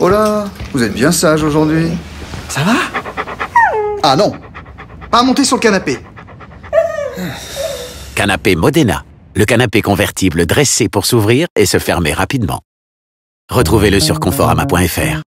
Oh là, vous êtes bien sage aujourd'hui. Ça va? Ah non, pas monter sur le canapé. Canapé Modena, le canapé convertible dressé pour s'ouvrir et se fermer rapidement. Retrouvez-le sur conforama.fr.